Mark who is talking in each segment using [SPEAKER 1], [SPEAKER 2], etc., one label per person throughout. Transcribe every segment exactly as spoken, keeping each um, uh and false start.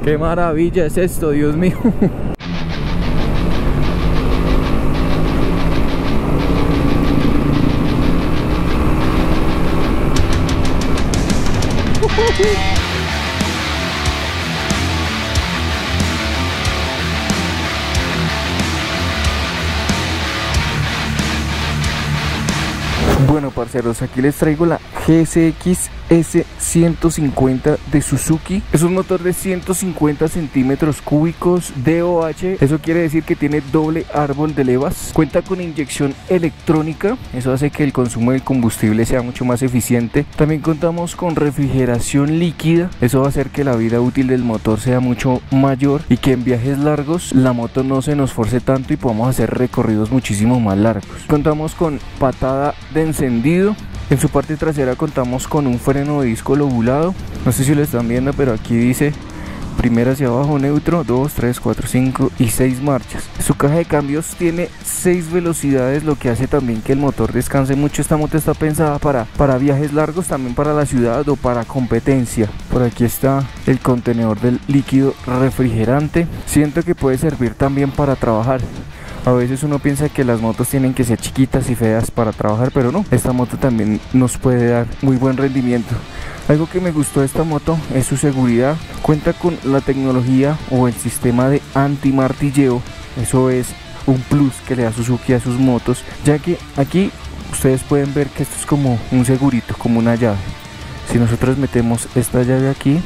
[SPEAKER 1] Qué maravilla es esto, Dios mío. Bueno, parceros, aquí les traigo la G S X S ciento cincuenta de Suzuki. Es un motor de ciento cincuenta centímetros cúbicos D O H. Eso quiere decir que tiene doble árbol de levas. Cuenta con inyección electrónica. Eso hace que el consumo del combustible sea mucho más eficiente. También contamos con refrigeración líquida. Eso va a hacer que la vida útil del motor sea mucho mayor y que en viajes largos la moto no se nos force tanto y podamos hacer recorridos muchísimo más largos. Contamos con patada de encendido. En su parte trasera contamos con un freno de disco lobulado. No sé si lo están viendo, pero aquí dice primera hacia abajo, neutro, dos, tres, cuatro, cinco y seis marchas. Su caja de cambios tiene seis velocidades, lo que hace también que el motor descanse mucho. Esta moto está pensada para, para viajes largos, también para la ciudad o para competencia. Por aquí está el contenedor del líquido refrigerante. Siento que puede servir también para trabajar. A veces uno piensa que las motos tienen que ser chiquitas y feas para trabajar, pero no, esta moto también nos puede dar muy buen rendimiento. Algo que me gustó de esta moto es su seguridad. Cuenta con la tecnología o el sistema de anti-martilleo. Eso es un plus que le da Suzuki a sus motos, ya que aquí ustedes pueden ver que esto es como un segurito, como una llave. Si nosotros metemos esta llave aquí,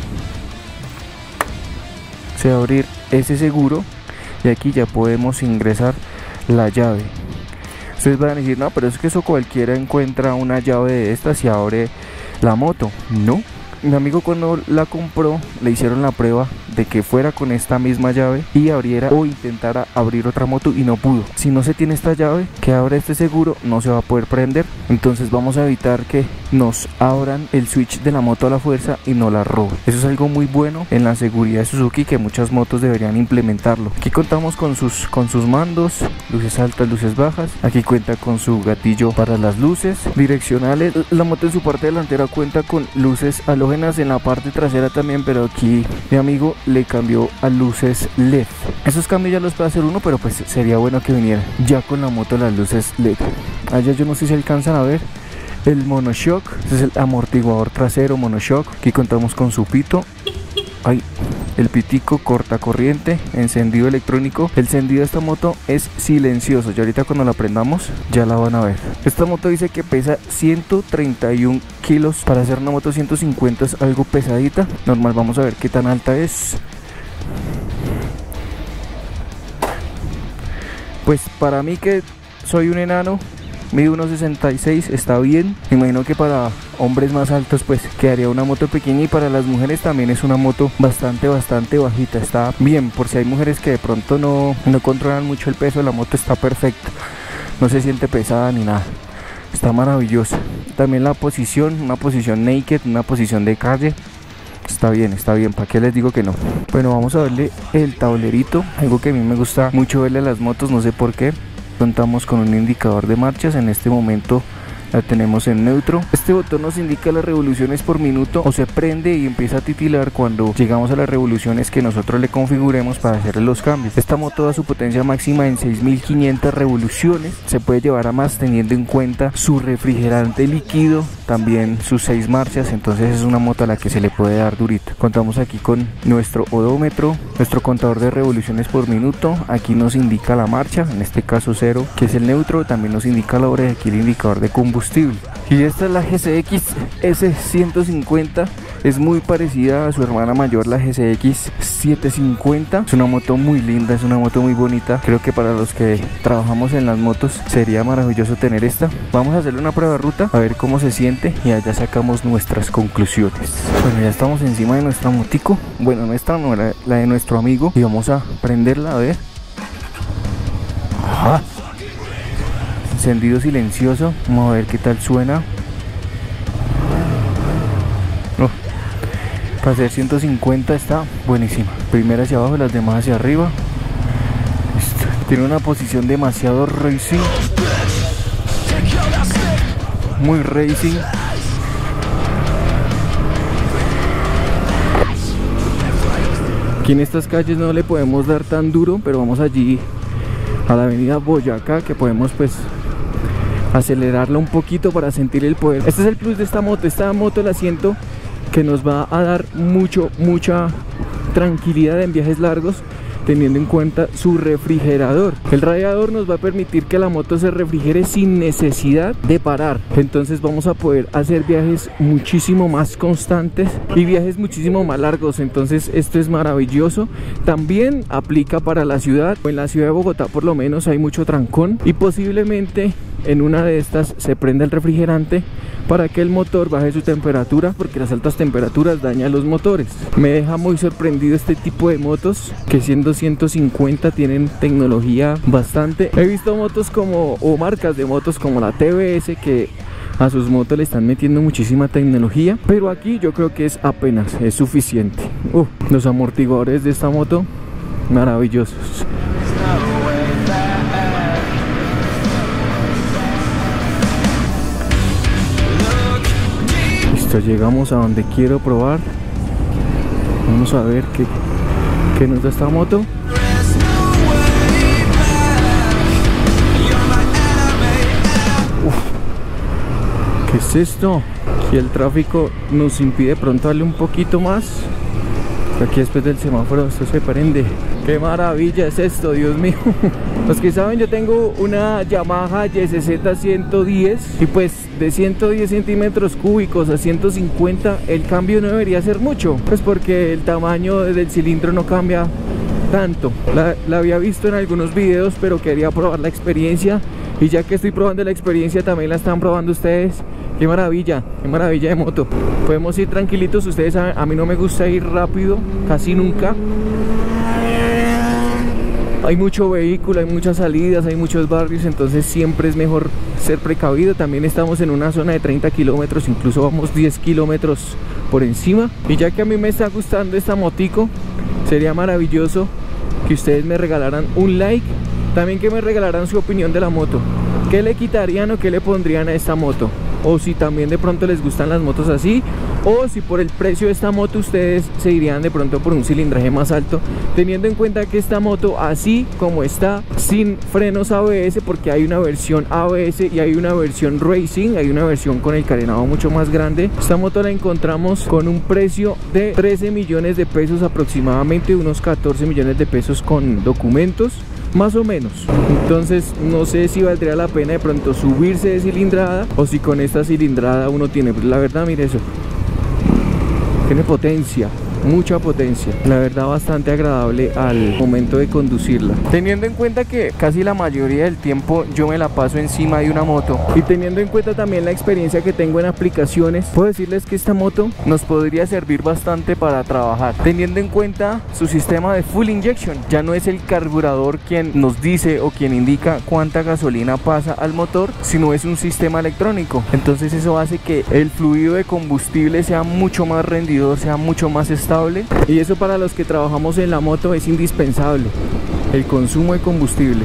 [SPEAKER 1] se va a abrir ese seguro y aquí ya podemos ingresar la llave. Ustedes van a decir, no, pero es que eso cualquiera encuentra una llave de estas y abre la moto. No, mi amigo cuando la compró le hicieron la prueba de que fuera con esta misma llave y abriera o intentara abrir otra moto y no pudo. Si no se tiene esta llave que abra este seguro, no se va a poder prender. Entonces vamos a evitar que nos abran el switch de la moto a la fuerza y no la roben. Eso es algo muy bueno en la seguridad de Suzuki, que muchas motos deberían implementarlo. Aquí contamos con sus, con sus mandos, luces altas, luces bajas. Aquí cuenta con su gatillo para las luces direccionales. La moto en su parte delantera cuenta con luces halógenas, en la parte trasera también, pero aquí mi amigo le cambió a luces L E D. Esos cambios ya los puede hacer uno, pero pues sería bueno que viniera ya con la moto las luces L E D. Allá yo no sé si alcanzan a ver el monoshock. Este es el amortiguador trasero monoshock. Aquí contamos con su pito. Ay, el pitico corta corriente, encendido electrónico. El encendido de esta moto es silencioso y ahorita cuando la prendamos ya la van a ver. Esta moto dice que pesa ciento treinta y un kilos. Para hacer una moto ciento cincuenta es algo pesadita. Normal, vamos a ver qué tan alta es. Pues para mí, que soy un enano, mide uno sesenta y seis, está bien. Me imagino que para hombres más altos pues quedaría una moto pequeña, y para las mujeres también es una moto bastante bastante bajita. Está bien, por si hay mujeres que de pronto no, no controlan mucho el peso, la moto está perfecta. No se siente pesada ni nada. Está maravillosa. También la posición, una posición naked, una posición de calle. Está bien, está bien, ¿para qué les digo que no? Bueno, vamos a verle el tablerito. Algo que a mí me gusta mucho verle a las motos, no sé por qué. Contamos con un indicador de marchas. En este momento la tenemos en neutro. Este botón nos indica las revoluciones por minuto, o se prende y empieza a titilar cuando llegamos a las revoluciones que nosotros le configuremos para hacer los cambios. Esta moto da su potencia máxima en seis mil quinientas revoluciones. Se puede llevar a más teniendo en cuenta su refrigerante líquido, también sus seis marchas. Entonces es una moto a la que se le puede dar durito. Contamos aquí con nuestro odómetro, nuestro contador de revoluciones por minuto. Aquí nos indica la marcha, en este caso cero, que es el neutro. También nos indica la hora y aquí el indicador de combustible. Y esta es la G S X S ciento cincuenta. Es muy parecida a su hermana mayor, la G S X setecientos cincuenta. Es una moto muy linda, es una moto muy bonita. Creo que para los que trabajamos en las motos sería maravilloso tener esta. Vamos a hacerle una prueba de ruta, a ver cómo se siente, y allá sacamos nuestras conclusiones. Bueno, ya estamos encima de nuestra motico. Bueno, nuestra no, la, la de nuestro amigo. Y vamos a prenderla, a ver. Ajá. Encendido silencioso. Vamos a ver qué tal suena. Oh, para hacer ciento cincuenta está buenísima. Primera hacia abajo, las demás hacia arriba. Listo. Tiene una posición demasiado racing. Muy racing. Aquí en estas calles no le podemos dar tan duro, pero vamos allí a la avenida Boyacá, que podemos pues acelerarla un poquito para sentir el poder. Este es el plus de esta moto. Esta moto, el asiento que nos va a dar mucho, mucha tranquilidad en viajes largos, teniendo en cuenta su refrigerador. El radiador nos va a permitir que la moto se refrigere sin necesidad de parar. Entonces vamos a poder hacer viajes muchísimo más constantes y viajes muchísimo más largos. Entonces esto es maravilloso. También aplica para la ciudad. En la ciudad de Bogotá por lo menos hay mucho trancón y posiblemente en una de estas se prenda el refrigerante para que el motor baje su temperatura, porque las altas temperaturas dañan los motores. Me deja muy sorprendido este tipo de motos, que siendo ciento cincuenta tienen tecnología bastante. He visto motos como, o marcas de motos como la T V S, que a sus motos le están metiendo muchísima tecnología, pero aquí yo creo que es apenas, es suficiente. Uh, los amortiguadores de esta moto, maravillosos. Llegamos a donde quiero probar. Vamos a ver qué, qué nos da esta moto. Uf, ¿qué es esto? Aquí el tráfico nos impide pronto darle un poquito más. Aquí después del semáforo esto se prende. ¡Qué maravilla es esto, Dios mío! Los que saben, yo tengo una Yamaha Y S Z ciento diez y pues de ciento diez centímetros cúbicos a ciento cincuenta el cambio no debería ser mucho, pues porque el tamaño del cilindro no cambia tanto. La, la había visto en algunos videos, pero quería probar la experiencia, y ya que estoy probando la experiencia también la están probando ustedes. ¡Qué maravilla! ¡Qué maravilla de moto! Podemos ir tranquilitos. Ustedes saben, a mí no me gusta ir rápido, casi nunca. Hay mucho vehículo, hay muchas salidas, hay muchos barrios, entonces siempre es mejor ser precavido. También estamos en una zona de treinta kilómetros, incluso vamos diez kilómetros por encima. Y ya que a mí me está gustando esta motico, sería maravilloso que ustedes me regalaran un like. También que me regalaran su opinión de la moto. ¿Qué le quitarían o qué le pondrían a esta moto? O si también de pronto les gustan las motos así, o si por el precio de esta moto ustedes se irían de pronto por un cilindraje más alto, teniendo en cuenta que esta moto así como está, sin frenos A B S, porque hay una versión A B S y hay una versión Racing, hay una versión con el carenado mucho más grande. Esta moto la encontramos con un precio de trece millones de pesos aproximadamente, unos catorce millones de pesos con documentos, más o menos. Entonces no sé si valdría la pena de pronto subirse de cilindrada, o si con esta cilindrada uno tiene, la verdad, mire eso, tiene potencia, mucha potencia, la verdad bastante agradable al momento de conducirla, teniendo en cuenta que casi la mayoría del tiempo yo me la paso encima de una moto, y teniendo en cuenta también la experiencia que tengo en aplicaciones, puedo decirles que esta moto nos podría servir bastante para trabajar, teniendo en cuenta su sistema de full injection. Ya no es el carburador quien nos dice o quien indica cuánta gasolina pasa al motor, sino es un sistema electrónico. Entonces eso hace que el fluido de combustible sea mucho más rendidor, sea mucho más estable, y eso para los que trabajamos en la moto es indispensable, el consumo de combustible.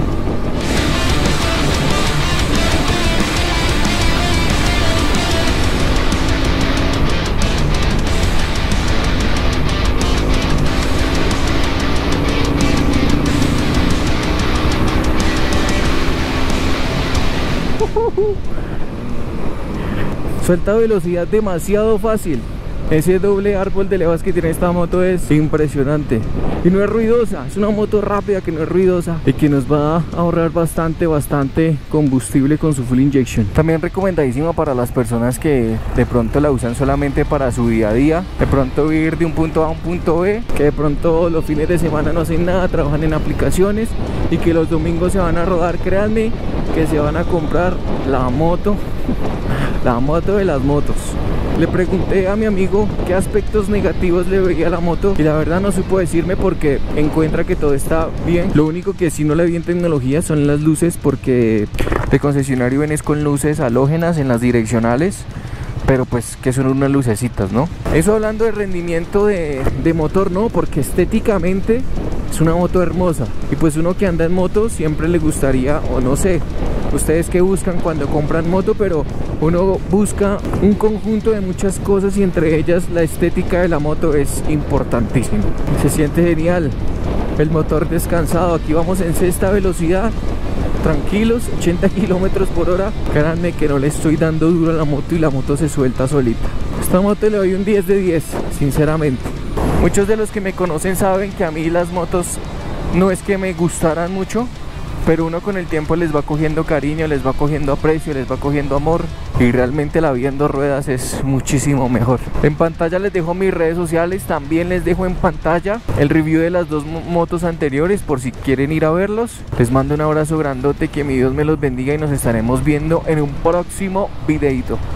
[SPEAKER 1] Suelta velocidad demasiado fácil. Ese doble árbol de levas que tiene esta moto es impresionante. Y no es ruidosa, es una moto rápida que no es ruidosa y que nos va a ahorrar bastante, bastante combustible con su full injection. También recomendadísima para las personas que de pronto la usan solamente para su día a día. De pronto ir de un punto A a un punto B, que de pronto los fines de semana no hacen nada, trabajan en aplicaciones, y que los domingos se van a rodar. Créanme que se van a comprar la moto, la moto de las motos. Le pregunté a mi amigo qué aspectos negativos le veía a la moto, y la verdad no supo decirme porque encuentra que todo está bien. Lo único que sí no le vi en tecnología son las luces, porque de concesionario vienes con luces halógenas en las direccionales, pero pues que son unas lucecitas, ¿no? Eso hablando de rendimiento de, de motor, no, porque estéticamente es una moto hermosa, y pues uno que anda en moto siempre le gustaría, o no sé, ustedes qué buscan cuando compran moto, pero uno busca un conjunto de muchas cosas y entre ellas la estética de la moto es importantísimo. Se siente genial, el motor descansado, aquí vamos en sexta velocidad, tranquilos, ochenta kilómetros por hora. Créanme que no le estoy dando duro a la moto y la moto se suelta solita. Esta moto le doy un diez de diez, sinceramente. Muchos de los que me conocen saben que a mí las motos no es que me gustaran mucho, pero uno con el tiempo les va cogiendo cariño, les va cogiendo aprecio, les va cogiendo amor, y realmente la vida en dos ruedas es muchísimo mejor. En pantalla les dejo mis redes sociales, también les dejo en pantalla el review de las dos motos anteriores por si quieren ir a verlos. Les mando un abrazo grandote, que mi Dios me los bendiga y nos estaremos viendo en un próximo videito.